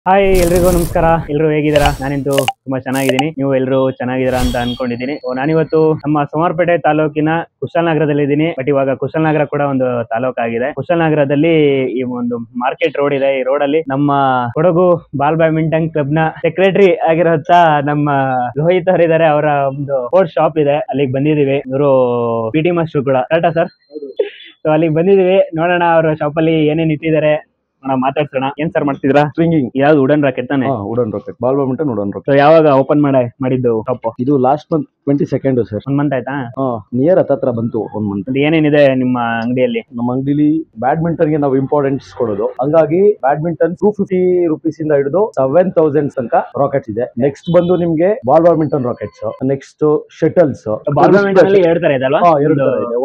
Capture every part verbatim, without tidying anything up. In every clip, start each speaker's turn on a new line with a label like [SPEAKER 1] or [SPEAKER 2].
[SPEAKER 1] Hi ಎಲ್ರಿಗೂ ನಮಸ್ಕಾರ. ಎಲ್ರು ಹೇಗಿದ್ದೀರಾ? ನಾನಿಂತೂ ತುಂಬಾ ಚೆನ್ನಾಗಿದ್ದೀನಿ. ನೀವು ಎಲ್ರು ಚೆನ್ನಾಗಿದ್ದೀರಾ ಅಂತ ಅನ್ಕೊಂಡಿದ್ದೀನಿ. ನಾನಿವತ್ತು ನಮ್ಮ ಸೋಮಾರ್ಪೇಟೆ ತಾಲೂಕಿನ ಕುಶಾಲನಗರದಲ್ಲಿ ಇದ್ದೀನಿ. ಬಟ್ ಇವಾಗ ಕುಶಾಲನಗರ ಕೂಡ ಒಂದು ತಾಲೂಕು ಆಗಿದೆ. ಕುಶಾಲನಗರದಲ್ಲಿ ಈ ಒಂದು ಮಾರ್ಕೆಟ್ ರೋಡ್ ಇದೆ. ಈ ರೋಡ್ ಅಲ್ಲಿ ನಮ್ಮ ಕೊಡಗು ಬಾಲ್ ಬ್ಯಾಡ್ಮಿಂಟನ್ ಕ್ಲಬ್ ನ ಸೆಕ್ರೆಟರಿ ಆಗಿರೋಂತ ನಮ್ಮ ರೋಹಿತ್ ಅವರು ಇದಾರೆ. ಅವರ ಒಂದು ಸ್ಪೋರ್ಟ್ಸ್ ಶಾಪ್ ಇದೆ, ಅಲ್ಲಿಗೆ ಬಂದಿದೀವಿ. ಇವರು ಪಿ ಟಿ ಮಾಸ್ಟರ್ ಕೂಡ. ಕರೆಕ್ಟಾ ಸರ್? ಸೊ ಅಲ್ಲಿಗೆ ಬಂದಿದೀವಿ. ನೋಡೋಣ ಅವ್ರ ಶಾಪ್ ಅಲ್ಲಿ ಏನೇನ್ ಇಟ್ಟಿದ್ದಾರೆ, ಮಾತಾಡ್ಸೋಣ. ಏನ್ ಸರ್ ಮಾಡ್ತಿದ್ರಾ? ಸ್ವಿಂಗಿಂಗ್. ಯಾವ್ದು ವುಡನ್ ರಾಕೆಟ್ ತಾನೆ?
[SPEAKER 2] Wooden racket, ball badminton wooden racket.
[SPEAKER 1] ಯಾವಾಗ ಓಪನ್ ಮಾಡ ಮಾಡಿದ್ದು ಶಾಪ್?
[SPEAKER 2] ಇದು last month twenty second sir.
[SPEAKER 1] ಒಂದ್ ಮಂತ್ ಆಯ್ತಾ?
[SPEAKER 2] ನಿಯರ್ ಹತ್ತತ್ರ ಬಂತು ಒಂದ್ ಮಂತ್.
[SPEAKER 1] ಏನೇನಿದೆ ನಿಮ್ಮ ಅಂಗಡಿಯಲ್ಲಿ?
[SPEAKER 2] ನಮ್ಮ ಅಂಗಡಿಲಿ ಬ್ಯಾಡ್ಮಿಂಟನ್ ಗೆ ನಾವು ಇಂಪಾರ್ಟೆನ್ಸ್ ಕೊಡೋದು, ಹಂಗಾಗಿ ಬ್ಯಾಡ್ಮಿಂಟನ್ ಟೂ ಫಿಫ್ಟಿ ರುಪೀಸ್ ಇಂದ ಹಿಡಿದು ಸೆವೆನ್ ತೌಸಂಡ್ ತನಕ ರಾಕೆಟ್ಸ್ ಇದೆ. ನೆಕ್ಸ್ಟ್ ಬಂದು ನಿಮ್ಗೆ ball badminton rackets, next shuttles.
[SPEAKER 1] Ball badminton ಅಲ್ಲಿ ಎರಡು ತರ ಇದೆ ಅಲ್ವಾ?
[SPEAKER 2] ಎರಡು ತರ ಇದೆ.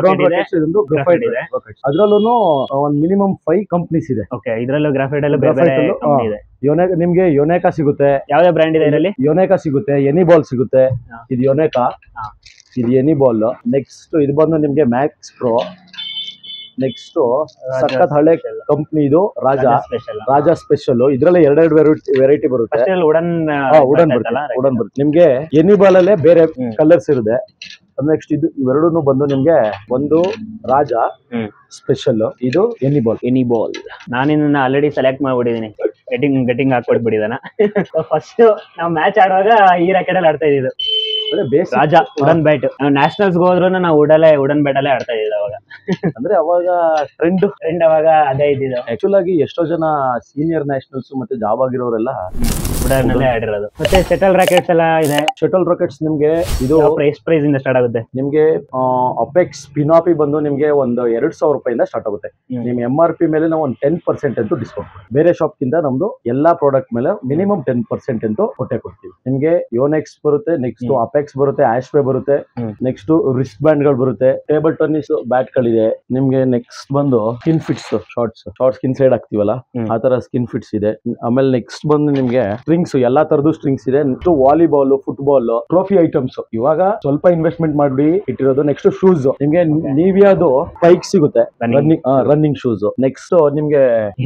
[SPEAKER 2] ಒಂದು ಗ್ರಾಫೈಟ್ ಇದೆ, ಅದ್ರಲ್ಲೂ ಒಂದ್ ಮಿನಿಮಮ್ ಫೈವ್ ಕಂಪ್ನೀಸ್ ಇದೆ.
[SPEAKER 1] ಓಕೆ, ಇದ್ರಲ್ಲೂ ಗ್ರಾಫೈಟ್ ಅಲ್ಲೂ ಬೇರೆ ಬೇರೆ ಕಂಪನಿ ಇದೆ.
[SPEAKER 2] ಯೋನೆಕಾ, ನಿಮ್ಗೆ ಯೋನೆಕಾ ಸಿಗುತ್ತೆ.
[SPEAKER 1] ಯಾವ್ದೇ ಬ್ರ್ಯಾಂಡ್ ಇದೆ ಇದರಲ್ಲಿ?
[SPEAKER 2] ಯೋನೆಕಾ ಸಿಗುತ್ತೆ, ಎನಿ ಬಾಲ್ ಸಿಗುತ್ತೆ. ಇದು ಯೋನೆಕಾ, ಇದು ಎನಿ ಬಾಲ್. ನೆಕ್ಸ್ಟ್ ಇದು ಬಂದು ನಿಮ್ಗೆ ಮ್ಯಾಕ್ಸ್ ಪ್ರೋ. ನೆಕ್ಸ್ಟ್ ಸಖತ್ ಹಳೆ ಕಂಪ್ನಿ ಇದು ರಾಜಾ ರಾಜಾ ಸ್ಪೆಷಲ್. ಇದ್ರಲ್ಲಿ ಎರಡೆರಡು ವೆರೈಟಿ ಬರುತ್ತೆ.
[SPEAKER 1] ವುಡನ್
[SPEAKER 2] ವುಡನ್ ಬರುತ್ತೆ, ವುಡನ್ ಬರುತ್ತೆ. ನಿಮ್ಗೆ ಎನಿ ಬಾಲ್ ಅಲ್ಲೇ ಬೇರೆ ಕಲರ್ಸ್ ಇರುತ್ತೆ. ನೆಕ್ಸ್ಟ್ ಇದು ಇವೆರಡೂ ಬಂದು ನಿಮ್ಗೆ ಒಂದು ರಾಜಾ ಸ್ಪೆಷಲ್, ಇದು ಎನಿ ಬಾಲ್.
[SPEAKER 1] ಎನಿ ಬಾಲ್ ನಾನು ಇದನ್ನ ಆಲ್ರೆಡಿ ಸೆಲೆಕ್ಟ್ ಮಾಡ್ಬಿಟ್ಟಿದೀನಿ. ಗೆಟಿಂಗ್ ಗೆಟಿಂಗ್ ಹಾಕೊಟ್ಬಿಟ್ಟಿದಾನ. ಫಸ್ಟ್ ನಾವು ಮ್ಯಾಚ್ ಆಡುವಾಗ ಈ ರಾಕೆಟ್ ಅಲ್ಲಿ ಆಡ್ತಾ ಇದ್ದಿದ್ದು. Raja wooden bat. ನ್ಯಾಷನಲ್ಸ್ ಹೋದ್ರು ನಾವು ವುಡಲ್ಲೇ ವುಡನ್ ಬ್ಯಾಟ್ ಅಲ್ಲೇ ಆಡ್ತಾ ಇದ್ದಿದ್ದು ಅವಾಗ.
[SPEAKER 2] ಅಂದ್ರೆ ಅವಾಗ ಟ್ರೆಂಡ್
[SPEAKER 1] ಟ್ರೆಂಡ್ ಅವಾಗ ಅದೇ ಇದ್ದಿದ್ದು.
[SPEAKER 2] ಆಕ್ಚುಲ್ ಆಗಿ ಎಷ್ಟೋ ಜನ ಸೀನಿಯರ್ ನ್ಯಾಷನಲ್ಸ್ ಮತ್ತೆ ಜಾಬ್ ಆಗಿರೋರೆಲ್ಲ
[SPEAKER 1] ವುಡನ್ ಅಲ್ಲೇ ಆಡಿರೋದು. ಮತ್ತೆ ಶಟಲ್ ರಾಕೆಟ್ಸ್ ಎಲ್ಲ ಇದೆ.
[SPEAKER 2] ಶಟಲ್ ರಾಕೆಟ್ಸ್ ನಿಮ್ಗೆ ಇದು
[SPEAKER 1] ಪ್ರೈಸ್ ಪ್ರೈಸ್ ಇಂದ ಸ್ಟಾರ್ಟ್ ಆಗುತ್ತೆ.
[SPEAKER 2] ನಿಮ್ಗೆ ಅಪೆಕ್ಸ್ ಪಿನಾಪಿ ಬಂದು ನಿಮ್ಗೆ ಒಂದು ಎರಡ್ ಸಾವಿರ ರೂಪಾಯಿಂದ ಸ್ಟಾರ್ಟ್ ಆಗುತ್ತೆ. ನಿಮ್ ಎಂ ಆರ್ ಪಿ ಮೇಲೆ ನಾವು ಒಂದು ಟೆನ್ ಪರ್ಸೆಂಟ್ ಅಂತೂ ಡಿಸ್ಕೌಂಟ್. ಬೇರೆ ಶಾಪ್ ಕಿಂತ ನಮ್ದು ಎಲ್ಲಾ ಪ್ರಾಡಕ್ಟ್ ಮೇಲೆ ಮಿನಿಮಮ್ ಟೆನ್ ಪರ್ಸೆಂಟ್ ಅಂತೂ ಕೊಟ್ಟೆ ಕೊಡ್ತೀವಿ. ನಿಮ್ಗೆ ಯೋನೆಕ್ಸ್ ಬರುತ್ತೆ, ನೆಕ್ಸ್ಟ್ ಅಪೆಕ್ಸ್ ಬರುತ್ತೆ, ಆಶ್ವೇ ಬರುತ್ತೆ, ನೆಕ್ಸ್ಟ್ ರಿಸ್ಟ್ ಬ್ಯಾಂಡ್ ಗಳು ಬರುತ್ತೆ, ಟೇಬಲ್ ಟೆನ್ನಿಸ್ ಬ್ಯಾಟ್ ಗಳಿದೆ. ನಿಮ್ಗೆ ನೆಕ್ಸ್ಟ್ ಬಂದು skin fits, shorts short skin side ಹಾಕ್ತಿವಲ್ಲ ಆ ತರ ಸ್ಕಿನ್ ಫಿಟ್ಸ್ ಇದೆ. ಆಮೇಲೆ ನೆಕ್ಸ್ಟ್ ಬಂದು ನಿಮ್ಗೆ ಸ್ಟ್ರಿಂಗ್ಸ್, ಎಲ್ಲಾ ತರದ್ದು ಸ್ಟ್ರಿಂಗ್ಸ್ ಇದೆ. Next volleyball, football, trophy items ಇವಾಗ ಸ್ವಲ್ಪ ಇನ್ವೆಸ್ಟ್ಮೆಂಟ್ ಮಾಡಿ ಇಟ್ಟಿರೋದು. ನೆಕ್ಸ್ಟ್ ಶೂಸ್ ನಿಮ್ಗೆ ನೀವ್ಯಾವುದು ಬೈಕ್ ಸಿಗುತ್ತೆ, ರನ್ನಿಂಗ್ ರನ್ನಿಂಗ್ ಶೂಸ್. ನೆಕ್ಸ್ಟ್ ನಿಮ್ಗೆ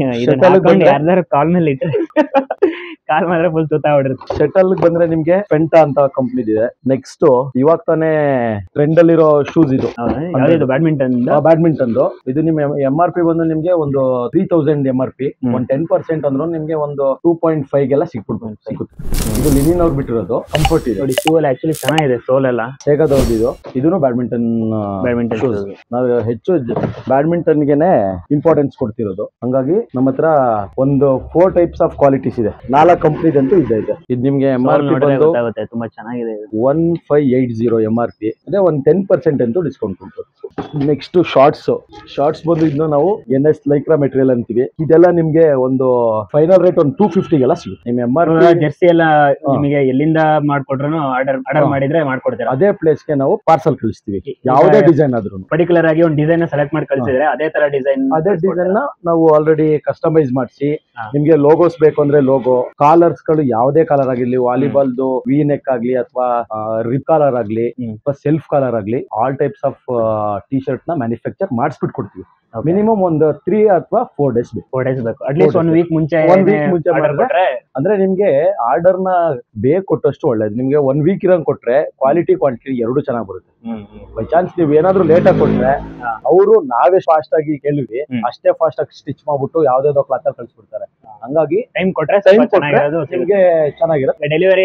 [SPEAKER 1] ಕಾಲ್ ಮೇಲೆ ಇಟ್ಟರೆ ಕಾಲ್ ಮಾಡಿದ್ರೆ ಫುಲ್ ಸುತ್ತಾ ಹೊಡಿರುತ್ತೆ.
[SPEAKER 2] ಶಟಲ್ ಬಂದ್ರೆ ನಿಮ್ಗೆ ಪೆಂಟಾ ಅಂತ ಕಂಪ್ನಿ ಇದೆ. ನೆಕ್ಸ್ಟ್ ಇವಾಗ ತಾನೇ ಟ್ರೆಂಡ್ ಅಲ್ಲಿರೋ ಶೂಸ್ ಇದು
[SPEAKER 1] ಬ್ಯಾಡ್ಮಿಂಟನ್.
[SPEAKER 2] ಬ್ಯಾಡ್ಮಿಂಟನ್ ಇದು ನಿಮ್ ಎಂ ಆರ್ ಪಿ ಬಂದು ನಿಮ್ಗೆ ಒಂದು three thousand M R P. ಒಂದ್ ಟೆನ್ ಪರ್ಸೆಂಟ್ ಅಂದ್ರೂ ನಿಮ್ಗೆ ಒಂದು ಟೂ ಪಾಯಿಂಟ್ ಫೈವ್ ಗೆಲ್ಲ ಸಿಕ್ಬಿಡ್ಬೋದು ಸಿಗುತ್ತೆ. ಇದು ಲಿನಿನ್ ಅವ್ರು ಬಿಟ್ಟಿರೋದು, ಕಂಫರ್ಟ್ ಇದೆ
[SPEAKER 1] ನೋಡಿ. ಶೂ ಎಲ್ಲ ಆಕ್ಚುಲಿ ಚೆನ್ನಾಗಿದೆ, ಸೋಲ್ ಎಲ್ಲ
[SPEAKER 2] ಹೇಗದವ್ರದ್ದು. ಇದು ಇದನ್ನು ಬ್ಯಾಡ್ಮಿಂಟನ್
[SPEAKER 1] ಬ್ಯಾಡ್ಮಿಂಟನ್ ಶೂಸ್.
[SPEAKER 2] ನಾವು ಹೆಚ್ಚು ಬ್ಯಾಡ್ಮಿಂಟನ್ ಗೆನೆ ಇಂಪಾರ್ಟೆನ್ಸ್ ಕೊಡ್ತಿರೋದು. ಹಂಗಾಗಿ ನಮ್ಮ ಹತ್ರ ಒಂದು ಫೋರ್ ಟೈಪ್ಸ್ ಆಫ್ ಕ್ವಾಲಿಟೀಸ್ ಇದೆ. ನಾಲ್ಕು ಕಂಪ್ನಿದಂತೂ ಇದೆ ಇದೆ. ಇದು ನಿಮ್ಗೆ ಎಂ ಆರ್ ಪಿ ಬಂದು
[SPEAKER 1] ತುಂಬಾ ಚೆನ್ನಾಗಿದೆ.
[SPEAKER 2] One five eight zero M R P ಅದೇ ಒಂದ್ ಟೆನ್ ಪರ್ಸೆಂಟ್ ಅಂತೂ ಡಿಸ್ಕೌಂಟ್ ಉಂಟು. ನೆಕ್ಸ್ಟ್ ಶಾರ್ಟ್ಸ್ ಶಾರ್ಟ್ಸ್ ಬಂದು ಇದನ್ನು ನಾವು ಎನ್ ಎಸ್ ಲೈಕ್ರಾ ಮೆಟೀರಿಯಲ್ ಅಂತೀವಿ. ಇದೆಲ್ಲ ನಿಮ್ಗೆ ಒಂದು ಫೈನಲ್ ರೇಟ್ ಒಂದು ಟೂ ಫಿಫ್ಟಿಗೆಲ್ಲ ಸಿಗುತ್ತೆ. ನಿಮ್ ಎಂ ಆರ್ ಪಿ
[SPEAKER 1] ಜರ್ಸಿ ಎಲ್ಲ ನಿಮಗೆ ಎಲ್ಲಿಂದ ಮಾಡ್ಕೊಟ್ರು ಆರ್ಡರ್ ಆರ್ಡರ್ ಮಾಡಿದ್ರೆ ಮಾಡ್ಕೊಡ್ತೀರಾ?
[SPEAKER 2] ಅದೇ ಪ್ಲೇಸ್ ಗೆ ನಾವು ಪಾರ್ಸಲ್ ಕಳಿಸ್ತೀವಿ. ಯಾವುದೇ ಡಿಸೈನ್ ಆದ್ರೂ
[SPEAKER 1] ಪರ್ಟಿಕ್ಯುಲರ್ ಆಗಿ ಒಂದು ಡಿಸೈನ್ ಸೆಲೆಕ್ಟ್ ಮಾಡಿ ಕಳಿಸಿದ್ರೆ ಅದೇ ತರ ಡಿಸೈನ್
[SPEAKER 2] ಅದೇ ಡಿಸೈನ್ ನ ನಾವು ಆಲ್ರೆಡಿ ಕಸ್ಟಮೈಸ್ ಮಾಡಿಸಿ, ನಿಮ್ಗೆ ಲೋಗೋಸ್ ಬೇಕು ಅಂದ್ರೆ ಲೋಗೋ, ಕಾಲರ್ಸ್ ಗಳು ಯಾವುದೇ ಕಾಲರ್ ಆಗಿರ್ಲಿ, ವಾಲಿಬಾಲ್ದು ವಿ ನೆಕ್ ಆಗ್ಲಿ ಅಥವಾ ರಿಪ್ ಕಾಲರ್ ಆಗ್ಲಿ ಅಥವಾ ಸೆಲ್ಫ್ ಕಾಲರ್ ಆಗ್ಲಿ, all types of T shirt ನ ಮ್ಯಾನುಫ್ಯಾಕ್ಚರ್ ಮಾಡಿಸ್ಬಿಟ್ಟು ಕೊಡ್ತೀವಿ. ಮಿನಿಮಮ್ ಒಂದು ತ್ರೀ ಅಥವಾ ಫೋರ್ ಡೇಸ್ ಬೇಕು.
[SPEAKER 1] ಫೋರ್ ಡೇಸ್ ಬೇಕು ಅಟ್ಲೀಸ್ಟ್ ಒನ್ ವೀಕ್ ಮುಂಚೆ.
[SPEAKER 2] ಒನ್ ವೀಕ್ ಮುಂಚೆ ಮಾಡಿದ್ರೆ ಅಂದ್ರೆ ನಿಮ್ಗೆ ಆರ್ಡರ್ ನ ಬೇಗ ಕೊಟ್ಟಷ್ಟು ಒಳ್ಳೇದು. ನಿಮ್ಗೆ ಒನ್ ವೀಕ್ ಇರಂಗ್ ಕೊಟ್ರೆ ಕ್ವಾಲಿಟಿ ಕ್ವಾಂಟಿಟಿ ಎರಡು ಚೆನ್ನಾಗಿ ಬರುತ್ತೆ. ಬೈ ಚಾನ್ಸ್ ನೀವ್ ಏನಾದ್ರು ಲೇಟ್ ಆಗಿ ಕೊಟ್ರೆ ಅವರು ನಾವೇ ಫಾಸ್ಟ್ ಆಗಿ ಕೇಳಿವಿ ಅಷ್ಟೇ ಫಾಸ್ಟ್ ಆಗಿ ಸ್ಟಿಚ್ ಮಾಡ್ಬಿಟ್ಟು ಯಾವ್ದಾವ್ದೋ ಕ್ಲಾತ್ ಅಲ್ಲಿ ಕಳ್ಸಿಬಿಡ್ತಾರೆ. ಹಂಗಾಗಿ
[SPEAKER 1] ಟೈಮ್ ಕೊಟ್ರೆ
[SPEAKER 2] ಟೈಮ್ ಕೊಟ್ರೆ ನಿಮ್ಗೆ ಚೆನ್ನಾಗಿರುತ್ತೆ.
[SPEAKER 1] ಡೆಲಿವರಿ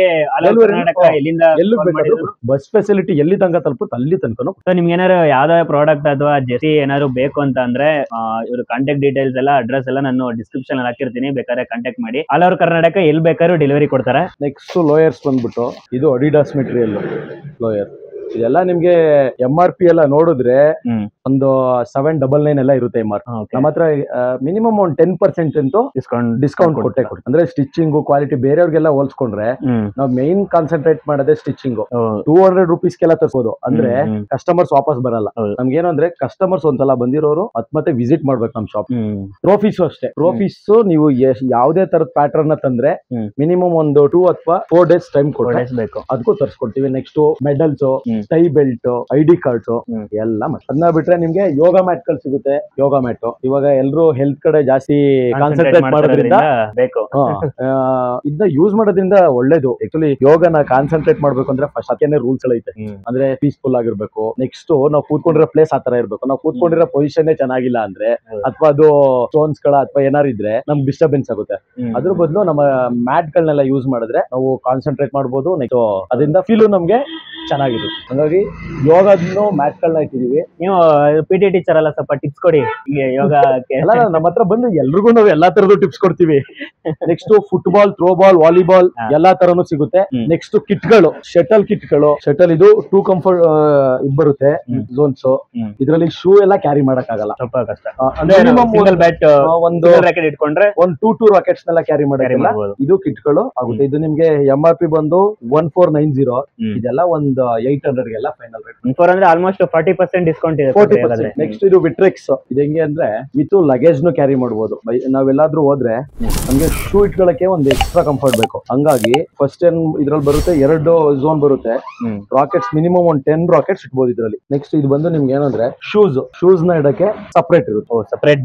[SPEAKER 2] ಎಲ್ಲೂ ಬೇಕಾದ್ರೂ ಬಸ್ ಫೆಸಿಲಿಟಿ ಎಲ್ಲಿ ತನಕ ತಲುಪುತ್ತೆ ಅಲ್ಲಿ ತನಕ.
[SPEAKER 1] ನಿಮ್ಗೆ ಏನಾದ್ರು ಯಾವ್ದಾವ ಪ್ರಾಡಕ್ಟ್ ಅಥವಾ ಜೆಸಿ ಏನಾದ್ರು ಬೇಕು ಅಂತ ಅಂದ್ರೆ ಇವ್ರ ಕಾಂಟ್ಯಾಕ್ಟ್ ಡೀಟೇಲ್ಸ್ ಎಲ್ಲ ಅಡ್ರೆಸ್ ಎಲ್ಲ ನಾನು ಡಿಸ್ಕ್ರಿಪ್ಷನ್ ಅಲ್ಲಿ ಹಾಕಿರ್ತೀನಿ. ಬೇಕಾದ್ರೆ ಕಾಂಟ್ಯಾಕ್ಟ್ ಮಾಡಿ. ಆಲ್ ಓವರ್ ಕರ್ನಾಟಕ ಎಲ್ಲಿ ಬೇಕಾದ್ರೂ ಡೆಲಿವರಿ ಕೊಡ್ತಾರೆ.
[SPEAKER 2] ನೆಕ್ಸ್ಟ್ ಲೋಯರ್ಸ್ ಬಂದ್ಬಿಟ್ಟು ಇದು ಅಡಿಡಾಸ್ ಮೆಟೀರಿಯಲ್ ಲೋಯರ್. ಇದೆಲ್ಲ ನಿಮ್ಗೆ ಎಂ ಆರ್ ಪಿ ಎಲ್ಲ ನೋಡಿದ್ರೆ ಒಂದು ಸೆವೆನ್ ಡಬಲ್ ನೈನ್ ಎಲ್ಲ ಇರುತ್ತೆ ಎಂ ಆರ್ ಪಿ. ನಮ್ಮ ಹತ್ರ ಮಿನಿಮಮ್ ಒಂದು ಟೆನ್ ಪರ್ಸೆಂಟ್ ಅಂತೂ ಡಿಸ್ಕೌಂಟ್ ಡಿಸ್ಕೌಂಟ್ ಕೊಟ್ಟೆ ಕೊಡ್ತೀವಿ. ಅಂದ್ರೆ ಸ್ಟಿಚಿಂಗ್ ಕ್ವಾಲಿಟಿ ಬೇರೆಯವ್ರಿಗೆಲ್ಲ ಹೋಲ್ಸ್ಕೊಂಡ್ರೆ ನಾವು ಮೇನ್ ಕಾನ್ಸಂಟ್ರೇಟ್ ಮಾಡೋದೇ ಸ್ಟಿಚಿಂಗ್. ಟೂ ಹಂಡ್ರೆಡ್ ರುಪೀಸ್ ಕೆಲ್ಲ ತರ್ಬೋದು ಅಂದ್ರೆ ಕಸ್ಟಮರ್ಸ್ ವಾಪಸ್ ಬರಲ್ಲ. ನಮ್ಗೆ ಏನು ಅಂದ್ರೆ ಕಸ್ಟಮರ್ಸ್ ಒಂದ್ಸಲ ಬಂದಿರೋರು ಅತ್ ಮತ್ತೆ ವಿಸಿಟ್ ಮಾಡ್ಬೇಕು ನಮ್ ಶಾಪ್. ಟ್ರೋಫೀಸ್ ಅಷ್ಟೇ. ಟ್ರೋಫೀಸ್ ನೀವು ಯಾವ್ದೇ ತರದ ಪ್ಯಾಟರ್ನ್ ತಂದ್ರೆ ಮಿನಿಮಮ್ ಒಂದು ಟೂ ಅಥವಾ ಫೋರ್ ಡೇಸ್ ಟೈಮ್ ಕೊಡಬೇಕು, ಅದಕ್ಕೂ ತರ್ಸ್ಕೊಡ್ತೀವಿ. Next medals tie belt, I D cards ಎಲ್ಲ ಅದನ್ನ ಬಿಟ್ರೆ ನಿಮ್ಗೆ ಯೋಗ ಮ್ಯಾಟ್ ಗಳು ಸಿಗುತ್ತೆ. ಯೋಗ ಮ್ಯಾಟ್ ಇವಾಗ ಎಲ್ರು ಹೆಲ್ತ್ ಕಡೆ ಜಾಸ್ತಿ ಕಾನ್ಸಂಟ್ರೇಟ್ ಮಾಡೋದ್ರಿಂದ ಬೇಕು. ಇದನ್ನ ಯೂಸ್ ಮಾಡೋದ್ರಿಂದ ಒಳ್ಳೇದು. ಆಕ್ಚುಲಿ ಯೋಗನ ಕಾನ್ಸಂಟ್ರೇಟ್ ಮಾಡ್ಬೇಕು ಅಂದ್ರೆ ಫಸ್ಟ್ ಅದಕ್ಕೆ ರೂಲ್ಸ್ ಐತೆ. ಅಂದ್ರೆ ಪೀಸ್ಫುಲ್ ಆಗಿರ್ಬೇಕು. ನೆಕ್ಸ್ಟ್ ನಾವು ಕೂತ್ಕೊಂಡಿರೋ ಪ್ಲೇಸ್ ಆತರ ಇರ್ಬೇಕು. ನಾವು ಕೂತ್ಕೊಂಡಿರೋ ಪೊಸಿಷನ್ ಚೆನ್ನಾಗಿಲ್ಲ ಅಂದ್ರೆ ಅಥವಾ ಅದು ಸ್ಟೋನ್ಸ್ ಗಳ ಅಥವಾ ಏನಾರು ಇದ್ರೆ ನಮ್ಗೆ ಡಿಸ್ಟರ್ಬೆನ್ಸ್ ಆಗುತ್ತೆ. ಅದ್ರ ಬದಲು ನಮ್ಮ ಮ್ಯಾಟ್ ಗಳನ್ನೆಲ್ಲ ಯೂಸ್ ಮಾಡಿದ್ರೆ ನಾವು ಕಾನ್ಸಂಟ್ರೇಟ್ ಮಾಡ್ಬೋದು. ನೆಕ್ಸ್ಟ್ ಅದರಿಂದ ಫೀಲು ನಮ್ಗೆ ಚೆನ್ನಾಗಿರುತ್ತೆ. ಹಾಗಾಗಿ ಯೋಗದ ಮ್ಯಾಟ್ ಗಳನ್ನ ಇಟ್ಟಿದೀವಿ.
[SPEAKER 1] ನೀವು ಪಿ ಟಿ ಟೀಚರ್ ಅಲ್ಲ, ಸ್ವಲ್ಪ ಟಿಪ್ಸ್ ಕೊಡಿ ಯೋಗ.
[SPEAKER 2] ಎಲ್ಲ ನಮ್ಮ ಹತ್ರ ಬಂದು ಎಲ್ರಿಗೂ ನಾವು ಎಲ್ಲಾ ತರದ್ದು ಟಿಪ್ಸ್ ಕೊಡ್ತೀವಿ. Next football, throw ball, volleyball ಎಲ್ಲಾ ತರನು ಸಿಗುತ್ತೆ. ನೆಕ್ಸ್ಟ್ ಕಿಟ್ ಗಳು, ಶಟಲ್ ಕಿಟ್ ಗಳು. ಶಟಲ್ ಇದು ಟೂ ಕಂಫರ್ಟ್ ಇದು ಬರುತ್ತೆ ಝೋನ್ಸ್. ಇದ್ರಲ್ಲಿ ಶೂ ಎಲ್ಲ ಕ್ಯಾರಿ ಮಾಡಕ್ ಆಗಲ್ಲ, ಸ್ವಲ್ಪ ಕಷ್ಟ. ಸಿಂಗಲ್ ಬ್ಯಾಟ್ ಒಂದು ರಾಕೆಟ್ ಇಟ್ಕೊಂಡ್ರೆ ಒಂದ್ ಟೂ ಟೂ ರಾಕೆಟ್ಸ್ ನೆಲ್ಲ ಕ್ಯಾರಿ ಮಾಡಕ್ಕಿಲ್ಲ. ಇದು ಕಿಟ್ ಗಳು ಆಗುತ್ತೆ. ಇದು ನಿಮ್ಗೆ ಎಂ ಆರ್ ಪಿ ಬಂದು ಒನ್ ಫೋರ್ ನೈನ್ ಜೀರೋ. ಇದೆಲ್ಲ ಒಂದು ಏಟ್ ಹಂಡ್ರೆಡ್ ಗೆಲ್ಲ ಫೈನಲ್ ರೇಟ್. ಫೋರ್ ಅಂದ್ರೆ ಆಲ್ಮೋಸ್ಟ್ ಫಾರ್ಟಿ ಪರ್ಸೆಂಟ್ ಡಿಸ್ಕೌಂಟ್ ಇದೆ. ನೆಕ್ಸ್ಟ್ ಇದು ವಿಟ್ರೆಕ್ಸ್. ಇದು ಹೆಂಗೆ ಅಂದ್ರೆ ವಿತ್ ಲಗೇಜ್ ನು ಕ್ಯಾರಿ ಮಾಡಬಹುದು. ನಾವೆಲ್ಲಾದ್ರೂ ಹೋದ್ರೆ ನಮ್ಗೆ ಶೂ ಇಟ್ಕೊಳ್ಳಕ್ಕೆ ಒಂದು ಎಕ್ಸ್ಟ್ರಾ ಕಂಫರ್ಟ್ ಬೇಕು. ಹಂಗಾಗಿ ಫಸ್ಟ್ ಏನ್ ಇದ್ರಲ್ಲಿ ಬರುತ್ತೆ, ಎರಡು ಝೋನ್ ಬರುತ್ತೆ. ರಾಕೆಟ್ಸ್ ಮಿನಿಮಮ್ ಒಂದ್ ಟೆನ್ ರಾಕೆಟ್ಸ್ ಇಟ್ಬೋದು ಇದ್ರಲ್ಲಿ. ನೆಕ್ಸ್ಟ್ ಇದು ಬಂದು ನಿಮ್ಗೆ ಏನಂದ್ರೆ ಶೂಸ್ ಶೂಸ್ ನ ಇಡಕ್ಕೆ ಸಪರೇಟ್ ಇರುತ್ತೆ. Separate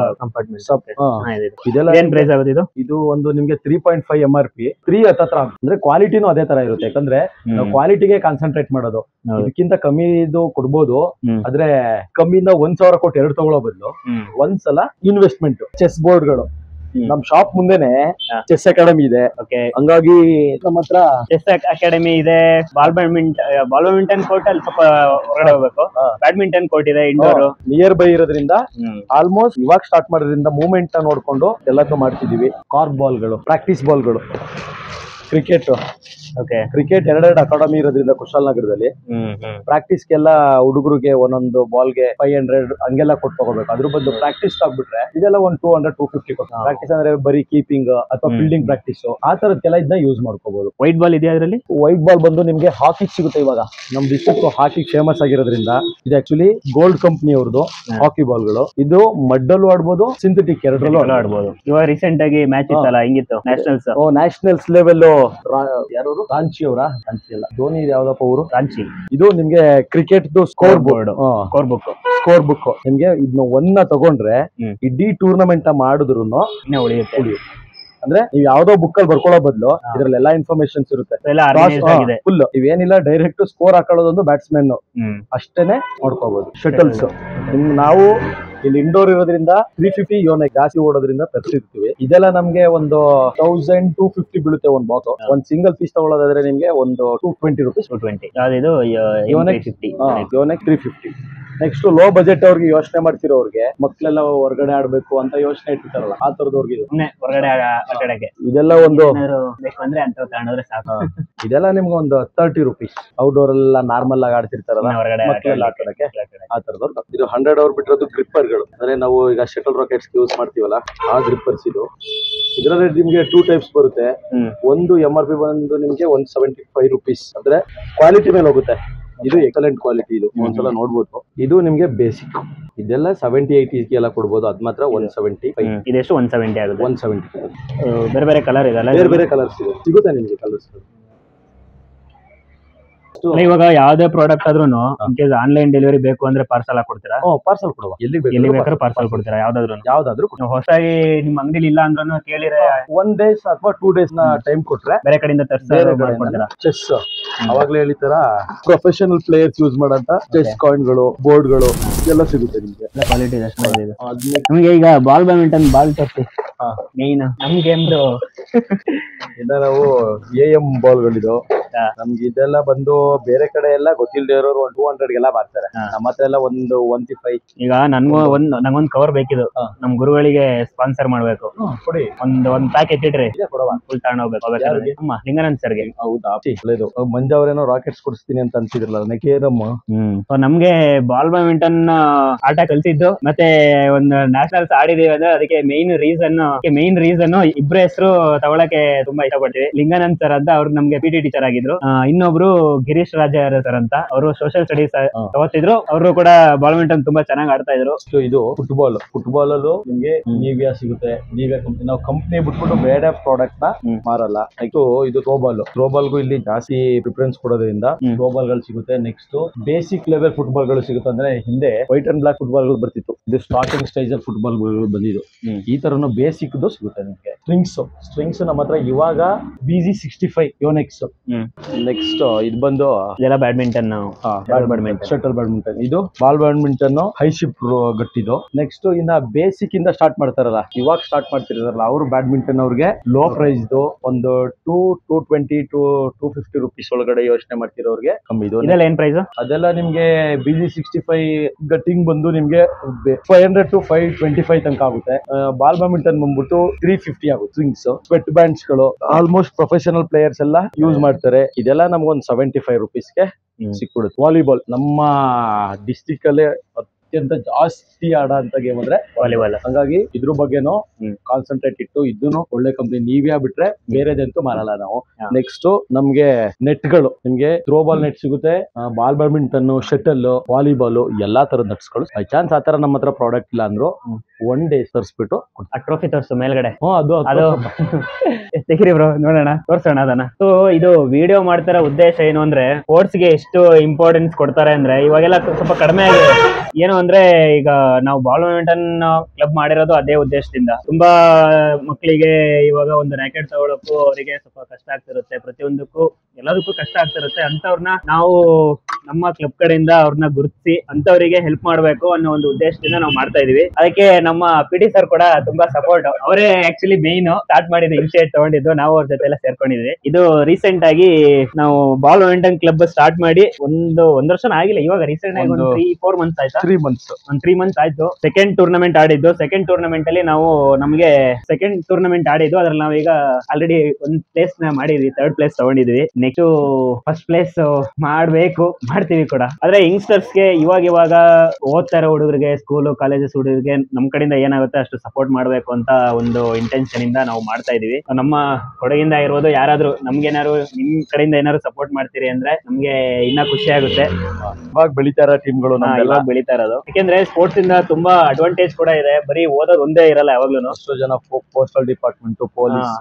[SPEAKER 2] compartment. ಇದೆಲ್ಲ ಏನ್ ಪ್ರೈಸ್ ಆಗುತ್ತೆ ಇದು? ಇದು ಒಂದು ನಿಮ್ಗೆ three point five M R P. Three ಹತ್ರ ಅಂದ್ರೆ ಕ್ವಾಲಿಟಿನೂ ಅದೇ ತರ ಇರುತ್ತೆ. ಯಾಕಂದ್ರೆ ನಾವು ಕ್ವಾಲಿಟಿಗೆ ಕಾನ್ಸಂಟ್ರೇಟ್ ಮಾಡೋದು. ಇದಕ್ಕಿಂತ ಕಮ್ಮಿ ಇದು ಕೊಡ್ಬೋದು. ಆದ್ರೆ ಕಮ್ಮಿಯಿಂದ ಒಂದ್ ಸಾವಿರ ಕೊಟ್ಟು ಎರಡು ತಗೊಳ್ಳೋ ಬದಲು ಒಂದ್ಸಲ ಇನ್ವೆಸ್ಟ್ಮೆಂಟ್. ಚೆಸ್ ಬೋರ್ಡ್ ಗಳು ನಮ್ ಶಾಪ್ ಮುಂದೆನೆ ಚೆಸ್ ಅಕಾಡೆಮಿ ಇದೆ. ಹಂಗಾಗಿ ನಮ್ಮ ಹತ್ರ ಚೆಸ್ ಅಕಾಡೆಮಿ ಇದೆ. Ball badminton ball badminton court ಅಲ್ಲಿ ಸ್ವಲ್ಪ ಹೊರಗಡೆ ಹೋಗ್ಬೇಕು. ಬ್ಯಾಡ್ಮಿಂಟನ್ ಕೋರ್ಟ್ ಇದೆ ಇಂಡೋರ್ ನಿಯರ್ ಬೈ ಇರೋದ್ರಿಂದ ಆಲ್ಮೋಸ್ಟ್ ಇವಾಗ ಸ್ಟಾರ್ಟ್ ಮಾಡೋದ್ರಿಂದ ಮೂವ್ಮೆಂಟ್ ನ ನೋಡ್ಕೊಂಡು ಎಲ್ಲದೂ ಮಾಡ್ತಿದೀವಿ. ಕಾರ್ಕ್ ಬಾಲ್ ಗಳು, ಪ್ರಾಕ್ಟೀಸ್ ಬಾಲ್ ಗಳು, ಕ್ರಿಕೆಟ್. ಕ್ರಿಕೆಟ್ ಎರಡೆರಡು ಅಕಾಡೆಮಿ ಇರೋದ್ರಿಂದ ಕುಶಾಲನಗರದಲ್ಲಿ ಪ್ರಾಕ್ಟೀಸ್ಗೆಲ್ಲ ಹುಡುಗರಿಗೆ ಒಂದೊಂದು ಬಾಲ್ಗೆ ಫೈವ್ ಹಂಡ್ರೆಡ್ ಹಂಗೆಲ್ಲ ಕೊಟ್ಟು ತಗೋಬೇಕು. ಅದ್ರ ಬದಲು ಪ್ರಾಕ್ಟೀಸ್ ಆಗ್ಬಿಟ್ರೆ ಇದೆಲ್ಲ ಒಂದ್ ಟೂ ಹಂಡ್ರೆಡ್ ಟೂ ಫಿಫ್ಟಿ ಕೊಡ್ತಾರೆ. ಪ್ರಾಕ್ಟೀಸ್ ಅಂದ್ರೆ ಬರೀ ಕೀಪಿಂಗ್ ಅಥವಾ ಫೀಲ್ಡಿಂಗ್ ಪ್ರಾಕ್ಟೀಸ್ ಆ ತರದಕ್ಕೆಲ್ಲ ಇದನ್ನ ಯೂಸ್ ಮಾಡ್ಕೋಬಹುದು. ವೈಟ್ ಬಾಲ್ ಇದೆಯಾ ಅದರಲ್ಲಿ? ವೈಟ್ ಬಾಲ್ ಬಂದು ನಿಮ್ಗೆ ಹಾಕಿ ಸಿಗುತ್ತೆ. ಇವಾಗ ನಮ್ ಡಿಸ್ಟ್ರಿಕ್ಟ್ ಹಾಕಿ ಫೇಮಸ್ ಆಗಿರೋದ್ರಿಂದ ಇದು ಆಕ್ಚುಲಿ ಗೋಲ್ಡ್ ಕಂಪನಿ ಅವ್ರದ್ದು ಹಾಕಿ ಬಾಲ್ ಗಳು. ಇದು ಮಡ್ಡಲ್ಲೂ ಆಡ್ಬೋದು, ಸಿಂಥೆಟಿಕ್ ಎರಡರಲ್ಲೂ ಆಡ್ಬೋದು. ಇವಾಗ ರೀಸೆಂಟ್ ಆಗಿ ಮ್ಯಾಚ್ ಇತ್ತಲ್ಲ, ಹಿಂಗಿತ್ತು ನ್ಯಾಷನಲ್ಸ್. ಓ ನ್ಯಾಷನಲ್ಸ್ ಲೆವೆಲ್ ಯಾರು? ರಾಂಚಿ ಅವರ? ರಾಂಚಿ ಅಲ್ಲ, ಧೋನಿ ಯಾವ್ದಪ್ಪ ಊರು? ರಾಂಚಿ. ಇದು ನಿಮ್ಗೆ cricket score board, score book score book ನಿಮ್ಗೆ ಇದನ್ನ ಒಂದ ತಗೊಂಡ್ರೆ ಇಡೀ ಟೂರ್ನಮೆಂಟ್ ಮಾಡಿದ್ರು ಉಳಿಯುತ್ತೆ. ಅಂದ್ರೆ ನೀವು ಯಾವ್ದೋ ಬುಕ್ ಅಲ್ಲಿ ಬರ್ಕೊಳ್ಳೋ ಬದಲು ಇದ್ರಲ್ಲಿ ಎಲ್ಲಾ ಇನ್ಫಾರ್ಮೇಶನ್ಸ್ ಇರುತ್ತೆ. ಫುಲ್ ಇವೇನಿಲ್ಲ, ಡೈರೆಕ್ಟ್ ಸ್ಕೋರ್ ಹಾಕೊಳ್ಳೋದೊಂದು ಬ್ಯಾಟ್ಸ್ಮನ್ ಅಷ್ಟೇನೆ ನೋಡ್ಕೋಬಹುದು. ಶಟಲ್ಸ್ ನಾವು ಇಲ್ಲಿ ಇಂಡೋರ್ ಇರೋದ್ರಿಂದ ತ್ರೀ ಫಿಫ್ಟಿ ಯೋನೆ ಜಾಸ್ತಿ ಓಡೋದ್ರಿಂದ ತರಿಸಿರ್ತೀವಿ. ಇದೆಲ್ಲ ನಮ್ಗೆ ಒಂದು ತೌಸಂಡ್ ಟೂ ಫಿಫ್ಟಿ ಬೀಳುತ್ತೆ ಒಂದ್ ಬಾಕ್ಸ್. ಒಂದ್ ಸಿಂಗಲ್ ಪೀಸ್ ತಗೊಳ್ಳೋದಾದ್ರೆ ನಿಮ್ಗೆ ಒಂದು two twenty rupees. Two twenty ಯಾವ್ದು? Yonex fifty. Yonex three fifty. Next low budget ಅವ್ರಿಗೆ ಯೋಚನೆ ಮಾಡ್ತಿರೋರ್ಗೆ, ಮಕ್ಳೆಲ್ಲ ಹೊರಗಡೆ ಆಡ್ಬೇಕು ಅಂತ ಯೋಚನೆ ಇಟ್ಟಿರ್ತಾರಲ್ಲ, ಆ ತರದವ್ರಿಗೆ ಇದು ಹೊರಗಡೆ ಆಟಾಡಕ್ಕೆ ಇದೆಲ್ಲ ಒಂದು ಬೇಕಂದ್ರೆ ಅಂತ ತಗೊಂಡ್ರೆ ಸಾಕು. ಇದೆಲ್ಲ ನಿಮ್ಗೆ ಒಂದು ತರ್ಟಿ ರುಪೀಸ್. ಔಟ್ಡೋರ್ ಎಲ್ಲ ನಾರ್ಮಲ್ ಆಗಿ ಆಡ್ತಿರ್ತಾರಲ್ಲ ಮಕ್ಕಳೆಲ್ಲ ಆಟಾಡಕ್ಕೆ, ಆ ತರದವ್ರು. ಇದು ಹಂಡ್ರೆಡ್ ಅವರ್ ಬಿಟ್ಟಿರೋದು ಗ್ರಿಪ್ಪರ್ ಗಳು. ಅಂದ್ರೆ ನಾವು ಈಗ ಶಟಲ್ ರಾಕೆಟ್ಸ್ ಯೂಸ್ ಮಾಡ್ತೀವಲ್ಲ, ಆ ಗ್ರಿಪ್ಪರ್ಸ್ ಇದು. ಇದರಲ್ಲಿ ನಿಮ್ಗೆ ಟೂ ಟೈಪ್ಸ್ ಬರುತ್ತೆ. ಒಂದು ಎಂ ಆರ್ ಪಿ ಬಂದು ನಿಮ್ಗೆ ಒನ್ ಸೆವೆಂಟಿ ಫೈವ್ ರುಪೀಸ್. ಅಂದ್ರೆ ಕ್ವಾಲಿಟಿ ಮೇಲೆ ಹೋಗುತ್ತೆ. ಇದು ಎಕ್ಸಲೆಂಟ್ ಕ್ವಾಲಿಟಿ. ಇದು ಒಂದ್ಸಲ ನೋಡ್ಬೋದು. ಇದು ನಿಮ್ಗೆ ಬೇಸಿಕ್. ಇದೆಲ್ಲ ಸೆವೆಂಟಿ ಏಯ್ಟಿ ಎಲ್ಲ ಕೊಡ್ಬೋದು. ಅದ್ ಮಾತ್ರ ಒನ್ ಸೆವೆಂಟಿ ಫೈವ್. ಇದೆಷ್ಟು? ಒನ್ ಸೆವೆಂಟಿ ಆಗುತ್ತೆ. One seventy. ಬೇರೆ ಬೇರೆ ಕಲರ್ ಇದೆ, ಬೇರೆ ಬೇರೆ ಕಲರ್ಸ್ ಇದೆ, ಸಿಗುತ್ತೆ ನಿಮ್ಗೆ ಕಲರ್ಸ್. ಇವಾಗ ಯಾವ್ದೇ ಪ್ರಾಡಕ್ಟ್ ಆದ್ರೂ ಆನ್ಲೈನ್ ಡೆಲಿವರಿ ಬೇಕು ಅಂದ್ರೆ ಪಾರ್ಸಲ್ ಹಾಕೊಡ್ತೀರಾ? ಪಾರ್ಸಲ್ ಕೊಡುವ. ಎಲ್ಲಿ ಎಲ್ಲಿ ಬೇಕಾದ್ರೂ ಪಾರ್ಸಲ್ ಕೊಡ್ತೀರಾ? ಯಾವ್ದಾದ್ರು ಯಾವ್ದಾದ್ರು ಹೊಸದಾಗಿ ನಿಮ್ ಅಂಗಡಿಲಿ ಇಲ್ಲ ಅಂದ್ರೂ ಕೇಳಿದ್ರೆ ಒನ್ ಡೇಸ್ ಅಥವಾ ಟೂ ಡೇಸ್ ನ ಟೈಮ್ ಕೊಟ್ರೆ ಬೇರೆ ಕಡೆಯಿಂದ ತರಿಸ್ತೀರಾ? ಚೆಸ್ ಅವಾಗ್ಲೇ ಹೇಳಿತರ ಪ್ರೊಫೆಷನಲ್ ಪ್ಲೇಯರ್ಸ್ ಯೂಸ್ ಮಾಡಂತ ಚೆಸ್ ಕಾಯಿನ್ ಗಳು, ಬೋರ್ಡ್ ಗಳು ಎಲ್ಲ ಸಿಗುತ್ತೆ ನಿಮ್ಗೆ. ಕ್ವಾಲಿಟಿ ನಮ್ಗೆ ಈಗ ಬಾಲ್ ಬ್ಯಾಡ್ಮಿಂಟನ್ ಬಾಲ್ ತರ್ಸಿ ಮೇನ್ ನಮ್ಗೆ ಇಲ್ಲ, ನಾವು ಎ ಎಂ ಬಾಲ್ ಗಳಿದು. ನಮ್ಗೆ ಇದೆಲ್ಲ ಬಂದು ಬೇರೆ ಕಡೆ ಎಲ್ಲ ಗೊತ್ತಿಲ್ಲದೆ ಇರೋರು ಒಂದು ಟೂ ಹಂಡ್ರೆಡ್ ಗೆಲ್ಲ ಬರ್ತಾರೆ. ನಮ್ಮ ಹತ್ರ ಎಲ್ಲ ಒಂದು ಒನ್ ಟಿ ಫೈವ್. ಈಗ ನನ್ಗೂ ಒಂದ್ ನಂಗೊಂದ್ ಕವರ್ ಬೇಕಿದ್ದು. ನಮ್ ಗುರುಗಳಿಗೆ ಸ್ಪಾನ್ಸರ್ ಮಾಡ್ಬೇಕು. ಕೊಡಿ, ಒಂದ್ ಒಂದ್ ಪ್ಯಾಕ್ ಎತ್ತಿಟ್ರಿ, ಫುಲ್ ತಗೊಂಡೋಗ್ಬೇಕು. ಲಿಂಗನಂದ್ ಸರ್ಗೆ. ಹೌದಾ? ಒಳ್ಳೇದು. ಮಂಜು ಅವ್ರೇನೋ ರಾಕೆಟ್ಸ್ ಕೊಡಿಸ್ತೀನಿ ಅಂತ ಅನ್ಸಿದ್ರಲ್ಲ, ನಮ್ ನಮ್ಗೆ ಬಾಲ್ ಬ್ಯಾಡ್ಮಿಂಟನ್ ಆಟ ಕಲ್ಸಿದ್ದು ಮತ್ತೆ ಒಂದು ನ್ಯಾಷನಲ್ಸ್ ಆಡಿದೀವಿ ಅಂದ್ರೆ ಅದಕ್ಕೆ ಮೇನ್ ರೀಸನ್
[SPEAKER 1] ಮೇನ್ ರೀಸನ್ ಇಬ್ರ ಹೆಸರು ತಗೊಳಕ್ಕೆ ತುಂಬಾ ಇಷ್ಟಪಡ್ತೀವಿ. ಲಿಂಗಾನಂದ್ ಸರ್ ಅಂತ ಅವ್ರು ನಮ್ಗೆ ಪಿ ಟಿ ಟೀಚರ್ ಆಗಿದ್ರು. ಇನ್ನೊಬ್ರು ಗಿರೀಶ್ ರಾಜ ಸರ್ ಅಂತ ಅವರು ಸೋಷಿಯಲ್ ಸ್ಟಡೀಸ್ ತಗೋತಿದ್ರು. ಅವರು ಕೂಡ ಬ್ಯಾಡ್ಮಿಂಟನ್ ತುಂಬಾ ಚೆನ್ನಾಗಿ ಆಡ್ತಾ ಇದ್ರು.
[SPEAKER 2] ಇದು ಫುಟ್ಬಾಲ್ ಫುಟ್ಬಾಲ್ ಅಲ್ಲೂ ನಿಮ್ಗೆ ನೀವಿಯಾ ಸಿಗುತ್ತೆ. ನೀವಿಯಾ ಕಂಪ್ನಿ ನಾವು ಕಂಪ್ನಿ ಬಿಟ್ಬಿಟ್ಟು ಬೇರೆ ಪ್ರಾಡಕ್ಟ್ ನ ಮಾರಲ್ಲ. ಇದು ಥ್ರೋಬಾಲ್ ಥ್ರೋಬಾಲ್ಗೂ ಇಲ್ಲಿ ಜಾಸ್ತಿ ಪ್ರಿಫರೆನ್ಸ್ ಕೊಡೋದ್ರಿಂದ ಥ್ರೋಬಾಲ್ ಗಳು ಸಿಗುತ್ತೆ. ನೆಕ್ಸ್ಟ್ ಬೇಸಿಕ್ ಲೆವೆಲ್ ಫುಟ್ಬಾಲ್ ಗಳು ಸಿಗುತ್ತೆ. ಅಂದ್ರೆ ಹಿಂದೆ ವೈಟ್ ಅಂಡ್ ಬ್ಲಾಕ್ ಫುಟ್ಬಾಲ್ ಗಳು ಬರ್ತಿತ್ತು. ಇದು ಸ್ಟಾರ್ಟಿಂಗ್ ಸ್ಟೇಜ್ ಅಲ್ಲಿ ಫುಟ್ಬಾಲ್ ಗಳು ಬಂದಿದ್ದು. ಈ ತರನು ಬೇಸಿಕ್ ಸಿಗುತ್ತೆ ನಿಮ್ಗೆ. ಸ್ಟ್ರಿಂಗ್ಸ್ ಸ್ಟ್ರಿಂಗ್ಸ್ ನಮ್ಮ ಹತ್ರ ಇವಾಗ B G sixty five Yonex. Next ಇದು ಬಂದು
[SPEAKER 1] ಇದೆಲ್ಲ ಬ್ಯಾಡ್ಮಿಂಟನ್
[SPEAKER 2] ಬ್ಯಾಡ್ಮಿಂಟನ್ ಶಟಲ್ ಬ್ಯಾಡ್ಮಿಂಟನ್. ಇದು ಬಾಲ್ ಬ್ಯಾಡ್ಮಿಂಟನ್ ಹೈ ಶಿಪ್ ಗಟ್ಟಿದು. ನೆಕ್ಸ್ಟ್ ಇನ್ನ ಬೇಸಿಕ್ ಇಂದ ಸ್ಟಾರ್ಟ್ ಮಾಡ್ತಾರಲ್ಲ, ಇವಾಗ ಸ್ಟಾರ್ಟ್ ಮಾಡ್ತಿರಲ್ಲ ಅವರು ಬ್ಯಾಡ್ಮಿಂಟನ್ ಅವ್ರಿಗೆ ಲೋ ಪ್ರೈಸ್ ಒಂದು two two twenty to two fifty rupees ಒಳಗಡೆ ಯೋಚನೆ ಮಾಡ್ತಿರೋರಿಗೆ ಕಮ್ಮಿ. ಇದು
[SPEAKER 1] ಇದೆಲ್ಲ ಏನ್ ಪ್ರೈಸ್?
[SPEAKER 2] ಅದೆಲ್ಲ ನಿಮ್ಗೆ B G sixty five gutting ಬಂದು ನಿಮ್ಗೆ five hundred to five twenty five ತನಕ ಆಗುತ್ತೆ. ಬಾಲ್ ಬ್ಯಾಡ್ಮಿಂಟನ್ ಬಂದ್ಬಿಟ್ಟು ತ್ರೀ ಫಿಫ್ಟಿ ಆಗುತ್ತೆ. ಸ್ವಿಂಗ್ಸ್ ಸ್ವೆಟ್ ಬ್ಯಾಂಡ್ಸ್ ಗಳು ಆಲ್ಮೋಸ್ಟ್ ಪ್ರೊಫೆಷನಲ್ ಪ್ಲೇಯರ್ಸ್ ಎಲ್ಲ ಯೂಸ್ ಮಾಡ್ತಾರೆ. ಇದೆಲ್ಲ ನಮ್ಗೊಂದು ಸೆವೆಂಟಿ ಫೈವ್ ರುಪೀಸ್ಗೆ ಸಿಕ್ಬಿಡುತ್ತೆ. ವಾಲಿಬಾಲ್ ನಮ್ಮ ಡಿಸ್ಟಿಕ್ ಅಲ್ಲೇ ಅತ್ಯಂತ ಜಾಸ್ತಿ ಆಡೋ ಅಂತ ಗೇಮ್ ಅಂದ್ರೆ ವಾಲಿಬಾಲ್. ಹಂಗಾಗಿ ಇದ್ರ ಬಗ್ಗೆನೂ ಕಾನ್ಸಂಟ್ರೇಟ್ ಇಟ್ಟು ಇದನ್ನು ಒಳ್ಳೆ ಕಂಪ್ನಿ ನೀವ್ಯಾ ಬಿಟ್ರೆ ಬೇರೆದಂತೂ ಮಾರಲ್ಲ ನಾವು. ನೆಕ್ಸ್ಟ್ ನಮ್ಗೆ ನೆಟ್ ಗಳು ನಿಮ್ಗೆ ಥ್ರೋಬಾಲ್ ನೆಟ್ ಸಿಗುತ್ತೆ. ಬಾಲ್ ಬ್ಯಾಡ್ಮಿಂಟನ್, ಶಟಲ್, ವಾಲಿಬಾಲ್ ಎಲ್ಲಾ ತರದ ನೆಟ್ಸ್ ಗಳು. ಬೈ ಚಾನ್ಸ್ ಆತರ ನಮ್ಮ ಹತ್ರ ಪ್ರಾಡಕ್ಟ್ ಇಲ್ಲ ಅಂದ್ರು ಒನ್ ಡೇ ತರಿಸ್ಬಿಟ್ಟು
[SPEAKER 1] ಆ ಟ್ರೋಫಿ ತೋರ್ಸು ಮೇಲ್ಗಡೆ.
[SPEAKER 2] ಹ್ಮ್ ಅದು
[SPEAKER 1] ಅದು ತೆಗಿರಿ ಬ್ರೋ, ನೋಡೋಣ, ತೋರ್ಸೋಣ ಅದನ್ನ. ಸೊ ಇದು ವಿಡಿಯೋ ಮಾಡ್ತಾರ ಉದ್ದೇಶ ಏನು ಅಂದ್ರೆ ಸ್ಪೋರ್ಟ್ಸ್ ಗೆ ಎಷ್ಟು ಇಂಪಾರ್ಟೆನ್ಸ್ ಕೊಡ್ತಾರೆ ಅಂದ್ರೆ ಇವಾಗೆಲ್ಲ ಸ್ವಲ್ಪ ಕಡಿಮೆ ಆಗಿದೆ. ಏನು ಅಂದ್ರೆ ಈಗ ನಾವು ಬಾಲ್ ಬ್ಯಾಡ್ಮಿಂಟನ್ ಕ್ಲಬ್ ಮಾಡಿರೋದು ಅದೇ ಉದ್ದೇಶದಿಂದ. ತುಂಬಾ ಮಕ್ಕಳಿಗೆ ಇವಾಗ ಒಂದು ರ್ಯಾಕೆಟ್ ತಗೊಳಕ್ಕೂ ಅವರಿಗೆ ಸ್ವಲ್ಪ ಕಷ್ಟ ಆಗ್ತಿರುತ್ತೆ. ಪ್ರತಿಯೊಂದಕ್ಕೂ ಎಲ್ಲದಕ್ಕೂ ಕಷ್ಟ ಆಗ್ತಿರುತ್ತೆ. ಅಂತವ್ರನ್ನ ನಾವು ನಮ್ಮ ಕ್ಲಬ್ ಕಡೆಯಿಂದ ಅವ್ರನ್ನ ಗುರುತಿಸಿ ಅಂತವರಿಗೆ ಹೆಲ್ಪ್ ಮಾಡ್ಬೇಕು ಅನ್ನೋ ಒಂದು ಉದ್ದೇಶದಿಂದ ನಾವು ಮಾಡ್ತಾ ಇದೀವಿ. ಅದಕ್ಕೆ ನಮ್ಮ ಪಿ ಟಿ ಸರ್ ಕೂಡ ತುಂಬಾ ಸಪೋರ್ಟ್. ಅವರೇ ಆಕ್ಚುಲಿ ಮೇನ್ ಸ್ಟಾರ್ಟ್ ಮಾಡಿದ್ದು, ಇನಿಷಿಯೇಟ್ ತಗೊಂಡಿದ್ದು. ನಾವು ಅವ್ರ ಜೊತೆ ಎಲ್ಲ ಸೇರ್ಕೊಂಡಿದ್ವಿ. ಇದು ರೀಸೆಂಟ್ ಆಗಿ ನಾವು ಬಾಲ್ ಬ್ಯಾಡ್ಮಿಂಟನ್ ಕ್ಲಬ್ ಸ್ಟಾರ್ಟ್ ಮಾಡಿ ಒಂದು ಒಂದ್ ವರ್ಷ ಆಗಿಲ್ಲ, ಇವಾಗ ರೀಸೆಂಟ್ ಆಗಿ ಒಂದು ತ್ರೀ ಫೋರ್ ಮಂತ್ಸ್ ಆಯ್ತಾ
[SPEAKER 2] ತ್ರೀ ಮಂತ್ಸ್
[SPEAKER 1] ಒಂದ್ ತ್ರೀ ಮಂತ್ಸ್ ಆಯ್ತು. ಸೆಕೆಂಡ್ ಟೂರ್ನಮೆಂಟ್ ಆಡಿದ್ದು. ಸೆಕೆಂಡ್ ಟೂರ್ನಮೆಂಟ್ ಅಲ್ಲಿ ನಾವು ನಮಗೆ ಸೆಕೆಂಡ್ ಟೂರ್ನಮೆಂಟ್ ಆಡಿದ್ದು. ಅದ್ರಲ್ಲಿ ನಾವೀಗ ಆಲ್ರೆಡಿ ಒಂದ್ ಪ್ಲೇಸ್ ನ ಮಾಡಿದ್ವಿ, ಥರ್ಡ್ ಪ್ಲೇಸ್ ತಗೊಂಡಿದ್ವಿ. ನೆಕ್ಸ್ಟ್ ಫಸ್ಟ್ ಪ್ಲೇಸ್ ಮಾಡ್ಬೇಕು, ಮಾಡ್ತೀವಿ ಕೂಡ. ಆದ್ರೆ ಯಂಗ್ಸ್ಟರ್ಸ್ ಗೆ ಇವಾಗ ಇವಾಗ ಓದ್ತಾ ಇರೋ ಹುಡುಗರಿಗೆ, ಸ್ಕೂಲ್ ಕಾಲೇಜಸ್ ಹುಡುಗರಿಗೆ ನಮ್ ಕಡೆಯಿಂದ ಏನಾಗುತ್ತೆ ಅಷ್ಟು ಸಪೋರ್ಟ್ ಮಾಡ್ಬೇಕು ಅಂತ ಒಂದು ಇಂಟೆನ್ಷನ್ ಇಂದ ನಾವು ಮಾಡ್ತಾ ಇದೀವಿ. ನಮ್ಮ ಕೊಡಗಿಂದ ಇರೋದು ಯಾರಾದ್ರೂ ನಮ್ಗೇನಾದ್ರು ನಿಮ್ ಕಡೆಯಿಂದ ಏನಾದ್ರು ಸಪೋರ್ಟ್ ಮಾಡ್ತೀರಿ ಅಂದ್ರೆ ನಮ್ಗೆ ಇನ್ನ ಖುಷಿ ಆಗುತ್ತೆ.
[SPEAKER 2] ಇವಾಗ ಬೆಳಿತಾ ಇರೋ ಟೀಮ್ಗಳು
[SPEAKER 1] ಇವಾಗ ಬೆಳಿತಾ ಇರೋದು. ಯಾಕೆಂದ್ರೆ ಸ್ಪೋರ್ಟ್ಸ್ ಇಂದ ತುಂಬಾ ಅಡ್ವಾಂಟೇಜ್ ಕೂಡ ಇದೆ. ಬರೀ ಓದೋದು ಒಂದೇ ಇರಲ್ಲ ಯಾವಾಗ್ಲೂ.
[SPEAKER 2] ಎಷ್ಟೋ ಜನ ಪೋಸ್ಟಲ್ ಡಿಪಾರ್ಟ್ಮೆಂಟ್, ಪೊಲೀಸ್,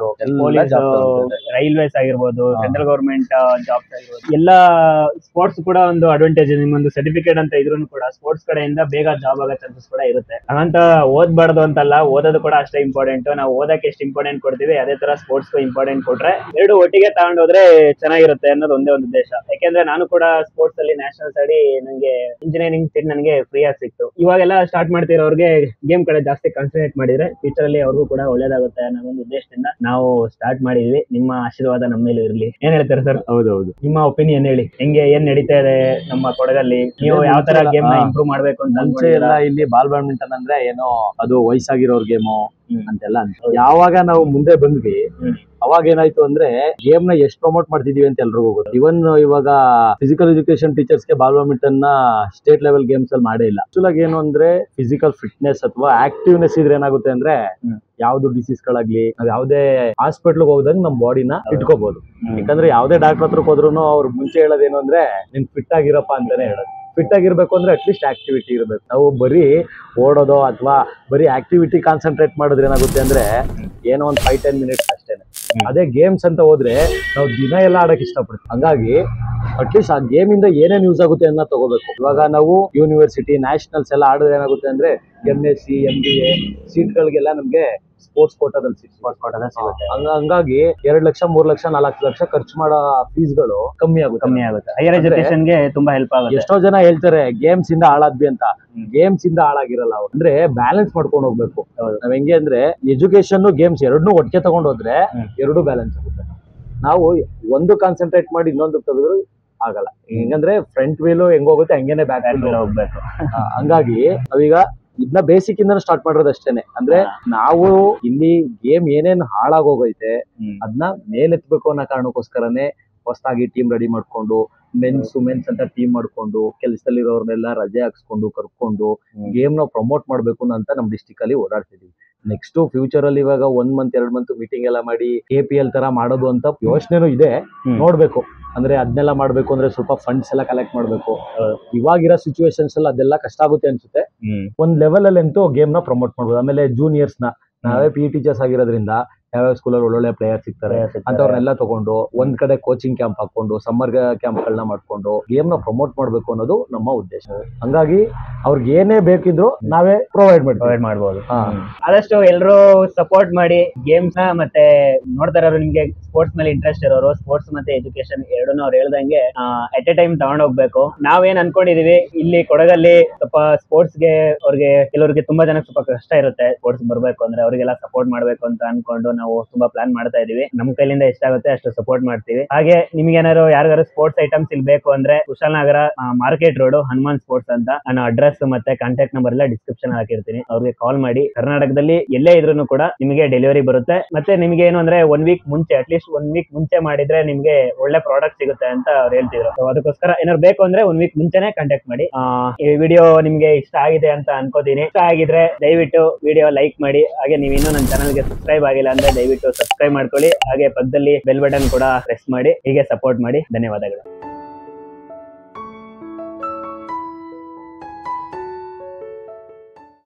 [SPEAKER 1] ರೈಲ್ವೇಸ್ ಆಗಿರ್ಬೋದು, ಸೆಂಟ್ರಲ್ ಗವರ್ಮೆಂಟ್ ಜಾಬ್ಸ್ ಆಗಿರ್ಬೋದು, ಎಲ್ಲಾ ಸ್ಪೋರ್ಟ್ಸ್ ಕೂಡ ಒಂದು ಅಡ್ವಾಂಟೇಜ್. ನಿಮ್ಮೊಂದು ಸರ್ಟಿಫಿಕೇಟ್ ಅಂತ ಇದ್ರು ಕೂಡ ಸ್ಪೋರ್ಟ್ಸ್ ಕಡೆಯಿಂದ ಬೇಗ ಜಾಬ್ ಆಗೋ ಚಾನ್ಸಸ್ ಕೂಡ ಇರುತ್ತೆ. ಹಾಗಂತ ಓದ್ಬಾರ್ದು ಅಂತಲ್ಲ, ಓದೋದು ಕೂಡ ಅಷ್ಟೇ ಇಂಪಾರ್ಟೆಂಟ್. ನಾವು ಓದಕ್ಕೆ ಎಷ್ಟು ಇಂಪಾರ್ಟೆಂಟ್ ಕೊಡ್ತೀವಿ ಅದೇ ತರ ಸ್ಪೋರ್ಟ್ಸ್ ಇಂಪಾರ್ಟೆಂಟ್ ಕೊಟ್ರೆ ಎರಡು ಒಟ್ಟಿಗೆ ತಗೊಂಡೋದ್ರೆ ಚೆನ್ನಾಗಿರುತ್ತೆ ಅನ್ನೋದು ಒಂದೇ ಒಂದು ಉದ್ದೇಶ. ಯಾಕೆಂದ್ರೆ ನಾನು ಕೂಡ ಸ್ಪೋರ್ಟ್ಸ್ ಅಲ್ಲಿ ನ್ಯಾಷನಲ್ಸ್ ಆಡಿ ನಂಗೆ ಇಂಜಿನಿಯರಿಂಗ್ ಸೀಟ್ ನನಗೆ ಫ್ರೀ ಆಗಿ ಸಿಕ್ತು. ಇವಾಗೆಲ್ಲ ಸ್ಟಾರ್ಟ್ ಮಾಡ್ತಿರೋರಿಗೆ ಗೇಮ್ ಕಡೆ ಜಾಸ್ತಿ ಕಾನ್ಸಂಟ್ರೇಟ್ ಮಾಡಿದ್ರೆ ಫ್ಯೂಚರ್ ಅಲ್ಲಿ ಅವ್ರಿಗೂ ಕೂಡ ಒಳ್ಳೇದಾಗುತ್ತೆ ಅನ್ನೋ ಒಂದು ಉದ್ದೇಶದಿಂದ ನಾವು ಸ್ಟಾರ್ಟ್ ಮಾಡಿದ್ವಿ. ನಿಮ್ಮ ಆಶೀರ್ವಾದ ನಮ್ಮ ಮೇಲೆ ಇರ್ಲಿ. ಏನ್ ಹೇಳ್ತಾರೆ ಸರ್?
[SPEAKER 2] ಹೌದೌದು.
[SPEAKER 1] ನಿಮ್ಮ ಒಪಿನಿಯನ್ ಹೇಳಿ, ಹೆಂಗೆ ಏನ್ ನಡೀತಾ ಇದೆ ನಮ್ಮ ಕೊಡಗಲ್ಲಿ? ನೀವು ಯಾವ ತರ ಗೇಮ್ ನ ಇಂಪ್ರೂವ್ ಮಾಡ್ಬೇಕು ಅಂತ
[SPEAKER 2] ಅನ್ಕೊಂಡಿಲ್ಲ? ಇಲ್ಲಿ ಬಾಲ್ ಬ್ಯಾಡ್ಮಿಂಟನ್ ಅಂದ್ರೆ ಏನೋ ಅದು ವಯಸ್ಸಾಗಿರೋರ್ ಗೇಮು ಅಂತೆಲ್ಲ ಅಂತ. ಯಾವಾಗ ನಾವು ಮುಂದೆ ಬಂದ್ವಿ ಅವಾಗ ಏನಾಯ್ತು ಅಂದ್ರೆ ಗೇಮ್ ನ ಎಷ್ಟು ಪ್ರಮೋಟ್ ಮಾಡ್ತಿದೀವಿ ಅಂತ ಎಲ್ರಿಗೂ ಗೊತ್ತು. ಇವನ್ ಇವಾಗ ಫಿಸಿಕಲ್ ಎಜುಕೇಶನ್ ಟೀಚರ್ಸ್ ಗೆ ಬಾಲ್ ಬ್ಯಾಡ್ಮಿಂಟನ್ ನ ಸ್ಟೇಟ್ ಲೆವೆಲ್ ಗೇಮ್ಸ್ ಅಲ್ಲಿ ಮಾಡೇ ಇಲ್ಲ. ಆಕ್ಚುಲಾಗಿ ಏನು ಅಂದ್ರೆ ಫಿಸಿಕಲ್ ಫಿಟ್ನೆಸ್ ಅಥವಾ ಆಕ್ಟಿವ್ನೆಸ್ ಇದ್ರೆ ಏನಾಗುತ್ತೆ ಅಂದ್ರೆ ಯಾವ್ದು ಡಿಸೀಸ್ ಗಳಾಗ್ಲಿ ನಾವ್ ಯಾವ್ದೇ ಹಾಸ್ಪಿಟ್ಲ್ ಹೋದಾಗ ನಮ್ ಬಾಡಿನ ಇಟ್ಕೋಬಹುದು. ಯಾಕಂದ್ರೆ ಯಾವ್ದೇ ಡಾಕ್ಟರ್ ಹತ್ರಕ್ ಹೋದ್ರು ಅವ್ರು ಮುಂಚೆ ಹೇಳೋದೇನು ಅಂದ್ರೆ ನೀನ್ ಫಿಟ್ ಆಗಿರಪ್ಪ ಅಂತಾನೆ ಹೇಳೋದು. ಫಿಟ್ ಆಗಿರ್ಬೇಕು ಅಂದ್ರೆ ಅಟ್ಲೀಸ್ಟ್ ಆಕ್ಟಿವಿಟಿ ಇರಬೇಕು. ನಾವು ಬರೀ ಓಡೋದೋ ಅಥವಾ ಬರೀ ಆಕ್ಟಿವಿಟಿ ಕಾನ್ಸಂಟ್ರೇಟ್ ಮಾಡಿದ್ರೆ ಏನಾಗುತ್ತೆ ಅಂದ್ರೆ ಏನೋ ಒಂದ್ ಫೈವ್ ಟೆನ್ ಮಿನಿಟ್ಸ್ ಅಷ್ಟೇನೆ. ಅದೇ ಗೇಮ್ಸ್ ಅಂತ ಹೋದ್ರೆ ನಾವು ದಿನ ಎಲ್ಲ ಆಡಕ್ ಇಷ್ಟಪಡ್ತೀವಿ. ಹಂಗಾಗಿ ಅಟ್ಲೀಸ್ಟ್ ಆ ಗೇಮ್ ಇಂದ ಏನೇನ್ ಯೂಸ್ ಆಗುತ್ತೆ ಅನ್ನೋ ತಗೋಬೇಕು. ಇವಾಗ ನಾವು ಯೂನಿವರ್ಸಿಟಿ, ನ್ಯಾಷನಲ್ಸ್ ಎಲ್ಲ ಆಡಿದ್ರೆ ಏನಾಗುತ್ತೆ ಅಂದ್ರೆ M S C, M B A seat ಗಳಿಗೆಲ್ಲ ನಮ್ಗೆ ಸ್ಪೋರ್ಟ್ಸ್ ಕೋಟಾದಲ್ಲಿ ಸ್ಪೋರ್ಟ್ಸ್ ಕೋಟಾದಲ್ಲಿ ಸಿಗುತ್ತೆ. ಹಂಗಾಗಿ ಎರಡ್ ಲಕ್ಷ ಮೂರ್ ಲಕ್ಷ ನಾಲ್ಕು ಲಕ್ಷ ಖರ್ಚು ಮಾಡೋ ಫೀಸ್ ಗಳು ಕಮ್ಮಿ ಆಗುತ್ತೆ
[SPEAKER 1] ಕಮ್ಮಿ ಆಗುತ್ತೆ ಹೈಯರ್ ಎಜುಕೇಶನ್ ಗೆ ತುಂಬಾ ಹೆಲ್ಪ್ ಆಗುತ್ತೆ.
[SPEAKER 2] ಎಷ್ಟೋ ಜನ ಹೇಳ್ತಾರೆ ಗೇಮ್ಸ್ ಇಂದ ಹಾಳಾದ್ವಿ ಅಂತ. ಗೇಮ್ಸ್ ಇಂದ ಹಾಳಾಗಿರಲ್ಲ ಅವ್ರು. ಅಂದ್ರೆ ಬ್ಯಾಲೆನ್ಸ್ ಮಾಡ್ಕೊಂಡು ಹೋಗ್ಬೇಕು. ನಾವ್ ಹೆಂಗೆ ಅಂದ್ರೆ ಎಜುಕೇಶನ್, ಗೇಮ್ಸ್ ಎರಡನ್ನೂ ಒಟ್ಟಿಗೆ ತಗೊಂಡು ಹೋದ್ರೆ ಎರಡು ಬ್ಯಾಲೆನ್ಸ್ ಆಗುತ್ತೆ. ನಾವು ಒಂದು ಕಾನ್ಸಂಟ್ರೇಟ್ ಮಾಡಿ ಇನ್ನೊಂದು ತೆಗೆದ್ರು ಆಗಲ್ಲ. ಹೆಂಗಂದ್ರೆ ಫ್ರಂಟ್ ವೀಲು ಹೆಂಗ್ ಹೋಗುತ್ತೆ ಹಂಗೇನೆ ಬ್ಯಾಕ್ ವೀಲ್ ಹೋಗ್ಬೇಕು. ಹಂಗಾಗಿ ನಾವೀಗ ಇದನ್ನ ಬೇಸಿಕ್ ಇಂದ ಸ್ಟಾರ್ಟ್ ಮಾಡಿರೋದು ಅಷ್ಟೇನೆ. ಅಂದ್ರೆ ನಾವು ಇಲ್ಲಿ ಗೇಮ್ ಏನೇನ್ ಹಾಳಾಗೋಗೈತೆ ಅದನ್ನ ಮೇಲೆತ್ಬೇಕು ಅನ್ನೋ ಕಾರಣಕ್ಕೋಸ್ಕರನೇ ಹೊಸದಾಗಿ ಟೀಮ್ ರೆಡಿ ಮಾಡ್ಕೊಂಡು ಮೆನ್ಸ್ ವುಮೆನ್ಸ್ ಅಂತ ಟೀಮ್ ಮಾಡ್ಕೊಂಡು ಕೆಲಸದಲ್ಲಿರೋರ್ನೆಲ್ಲ ರಜೆ ಹಾಕ್ಸ್ಕೊಂಡು ಕರ್ಕೊಂಡು ಗೇಮ್ ನ ಪ್ರಮೋಟ್ ಮಾಡ್ಬೇಕು ಅಂತ ನಮ್ ಡಿಸ್ಟಿಕ್ ಅಲ್ಲಿ ಓಡಾಡ್ತಿದೀವಿ. ನೆಕ್ಸ್ಟ್ ಫ್ಯೂಚರ್ ಅಲ್ಲಿ ಇವಾಗ ಒಂದ್ ಮಂತ್ ಎರಡ್ ಮಂತ್ ಮೀಟಿಂಗ್ ಎಲ್ಲ ಮಾಡಿ ಎ ಪಿ ಎಲ್ ತರ ಮಾಡೋದು ಅಂತ ಯೋಚನೆನೂ ಇದೆ. ನೋಡ್ಬೇಕು ಅಂದ್ರೆ ಅದನ್ನೆಲ್ಲ ಮಾಡ್ಬೇಕು ಅಂದ್ರೆ ಸ್ವಲ್ಪ ಫಂಡ್ಸ್ ಎಲ್ಲ ಕಲೆಕ್ಟ್ ಮಾಡ್ಬೇಕು. ಇವಾಗಿರೋ ಸಿಚುವೇಶನ್ಸ್ ಅಲ್ಲಿ ಅದೆಲ್ಲ ಕಷ್ಟ ಆಗುತ್ತೆ ಅನ್ಸುತ್ತೆ. ಒಂದ್ ಲೆವೆಲ್ ಅಲ್ಲಿ ಅಂತೂ ಗೇಮ್ ನ ಪ್ರಮೋಟ್ ಮಾಡ್ಬೋದು. ಆಮೇಲೆ ಜೂನಿಯರ್ಸ್ ನ ನಾವೇ ಪಿ ಟೀಚರ್ಸ್ ಆಗಿರೋದ್ರಿಂದ ಯಾವ್ಯಾವ ಸ್ಕೂಲಲ್ಲಿ ಒಳ್ಳೊಳ್ಳೆ ಪ್ಲೇಯರ್ ಸಿಗ್ತಾರೆ ಅಂತವ್ರನ್ನೆಲ್ಲ ತಗೊಂಡು ಒಂದ್ ಕಡೆ ಕೋಚಿಂಗ್ ಕ್ಯಾಂಪ್ ಹಾಕೊಂಡು ಸಮ್ಮರ್ ಕ್ಯಾಂಪ್ ಗಳನ್ನ ಮಾಡ್ಕೊಂಡು ಗೇಮ್ ನ ಪ್ರಮೋಟ್ ಮಾಡ್ಬೇಕು ಅನ್ನೋದು ನಮ್ಮ ಉದ್ದೇಶ. ಹಂಗಾಗಿ ಅವ್ರಿಗೆ ಏನೇ ಬೇಕಿದ್ರು ನಾವೇ ಪ್ರೊವೈಡ್ ಮಾಡಿ ಪ್ರೊವೈಡ್ ಮಾಡ್ಬೋದು.
[SPEAKER 1] ಆದಷ್ಟು ಎಲ್ಲರೂ ಸಪೋರ್ಟ್ ಮಾಡಿ ಗೇಮ್ಸ್ ನ. ಮತ್ತೆ ನೋಡ್ತಾ ಇರೋರು ನಿಮ್ಗೆ ಸ್ಪೋರ್ಟ್ಸ್ ಮೇಲೆ ಇಂಟ್ರೆಸ್ಟ್ ಇರೋರು ಸ್ಪೋರ್ಟ್ಸ್ ಮತ್ತೆ ಎಜುಕೇಶನ್ ಎರಡನ್ನೂ ಅವ್ರು ಹೇಳ್ದಂಗೆ ಎಟ್ ಎ ಟೈಮ್ ತಗೊಂಡ್ ಹೋಗ್ಬೇಕು. ನಾವೇನ್ ಅನ್ಕೊಂಡಿದೀವಿ ಇಲ್ಲಿ ಕೊಡಗಲ್ಲಿ ಸ್ವಲ್ಪ ಸ್ಪೋರ್ಟ್ಸ್ ಗೆ ಅವ್ರಿಗೆ ಕೆಲವರಿಗೆ ತುಂಬಾ ಜನಕ್ಕೆ ಸ್ವಲ್ಪ ಕಷ್ಟ ಇರುತ್ತೆ ಸ್ಪೋರ್ಟ್ಸ್ ಬರ್ಬೇಕು ಅಂದ್ರೆ, ಅವರಿಗೆಲ್ಲ ಸಪೋರ್ಟ್ ಮಾಡ್ಬೇಕು ಅಂತ ಅನ್ಕೊಂಡು ನಾವು ತುಂಬಾ ಪ್ಲಾನ್ ಮಾಡ್ತಾ ಇದೀವಿ. ನಮ್ ಕೈಲಿಂದ ಎಷ್ಟಾಗುತ್ತೆ ಅಷ್ಟು ಸಪೋರ್ಟ್ ಮಾಡ್ತೀವಿ. ಹಾಗೆ ನಿಮ್ಗೆ ಏನಾದ್ರು ಯಾರಿಗಾರು ಸ್ಪೋರ್ಟ್ಸ್ ಐಟಮ್ಸ್ ಇಲ್ಲಿ ಬೇಕು ಅಂದ್ರೆ Kushalanagara market road Hanuman sports ಅಂತ ನಾನು ಅಡ್ರೆಸ್ ಮತ್ತೆ ಕಾಂಟ್ಯಾಕ್ಟ್ ನಂಬರ್ ಎಲ್ಲ ಡಿಸ್ಕ್ರಿಪ್ಷನ್ ಹಾಕಿರ್ತೀನಿ. ಅವ್ರಿಗೆ ಕಾಲ್ ಮಾಡಿ ಕರ್ನಾಟಕದಲ್ಲಿ ಎಲ್ಲೇ ಇದ್ರೂ ಕೂಡ ನಿಮಗೆ ಡೆಲಿವರಿ ಬರುತ್ತೆ. ಮತ್ತೆ ನಿಮ್ಗೆ ಏನು ಅಂದ್ರೆ ಒನ್ ವೀಕ್ ಮುಂಚೆ ಅಟ್ಲೀಸ್ಟ್ ಒನ್ ವೀಕ್ ಮುಂಚೆ ಮಾಡಿದ್ರೆ ನಿಮ್ಗೆ ಒಳ್ಳೆ ಪ್ರಾಡಕ್ಟ್ ಸಿಗುತ್ತೆ ಅಂತ ಅವ್ರು ಹೇಳ್ತಿದ್ರು. ಅದಕ್ಕೋಸ್ಕರ ಏನಾದ್ರು ಬೇಕು ಅಂದ್ರೆ ಒನ್ ವೀಕ್ ಮುಂಚೆನೆ ಕಾಂಟ್ಯಾಕ್ಟ್ ಮಾಡಿ. ಈ ವಿಡಿಯೋ ನಿಮ್ಗೆ ಇಷ್ಟ ಆಗಿದೆ ಅಂತ ಅನ್ಕೋತೀನಿ. ಇಷ್ಟ ಆಗಿದ್ರೆ ದಯವಿಟ್ಟು ವಿಡಿಯೋ ಲೈಕ್ ಮಾಡಿ. ಹಾಗೆ ನೀವು ಇನ್ನೂ ನನ್ನ ಚಾನಲ್ಗೆ ಸಬ್ಸ್ಕ್ರೈಬ್ ಆಗಿಲ್ಲ ಅಂದ್ರೆ ದಯವಿಟ್ಟು ಸಬ್ಸ್ಕ್ರೈಬ್ ಮಾಡ್ಕೊಳ್ಳಿ. ಹಾಗೆ ಪಕ್ಕದಲ್ಲಿ ಬೆಲ್ ಬಟನ್ ಕೂಡ ಪ್ರೆಸ್ ಮಾಡಿ. ಹೀಗೆ ಸಪೋರ್ಟ್ ಮಾಡಿ. ಧನ್ಯವಾದಗಳು.